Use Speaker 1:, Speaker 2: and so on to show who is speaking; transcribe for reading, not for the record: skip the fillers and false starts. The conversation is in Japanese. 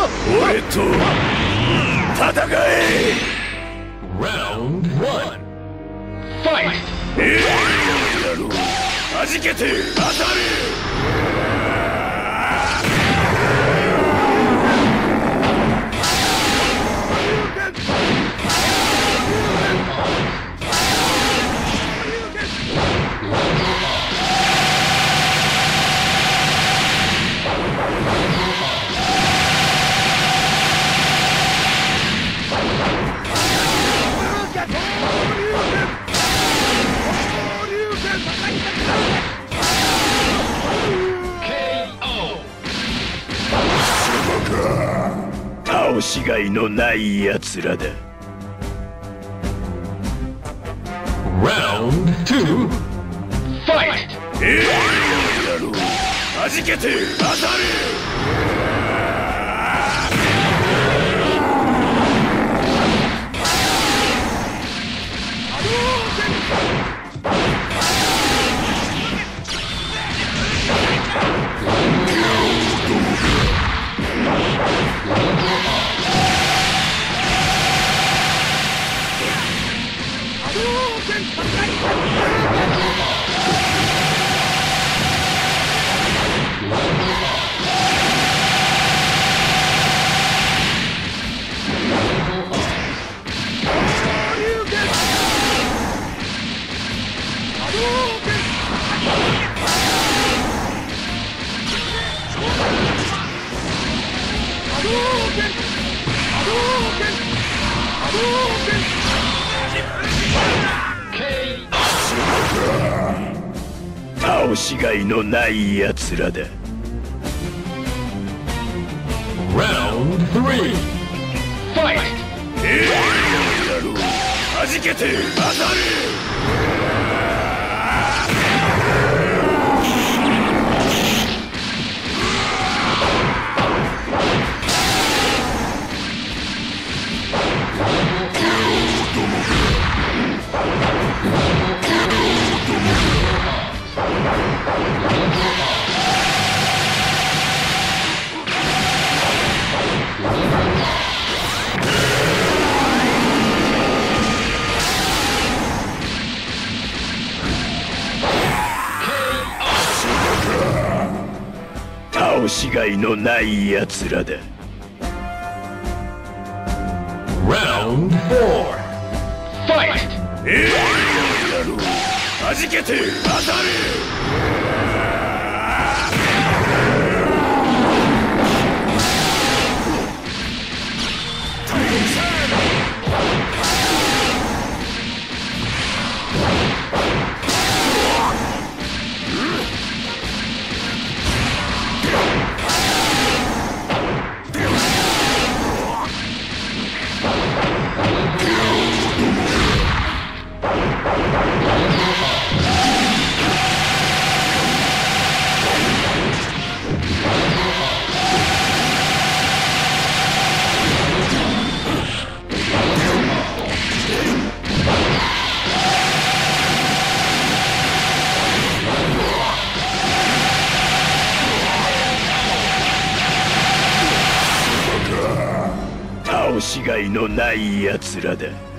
Speaker 1: 俺と戦え。
Speaker 2: Round 1. Fight!
Speaker 1: だろう。弾けて当たる。倒しがいのない奴らだ。
Speaker 2: Round 2. Fight!
Speaker 1: だろう。弾けて当たる。倒しがいのない奴らだ。
Speaker 2: Round 3. Fight!
Speaker 1: だろう。弾けて当たる。倒しがいのない奴らだ。
Speaker 2: Round 4. Fight!
Speaker 1: だろう。弾けて当たる。倒しがいのない奴らだ。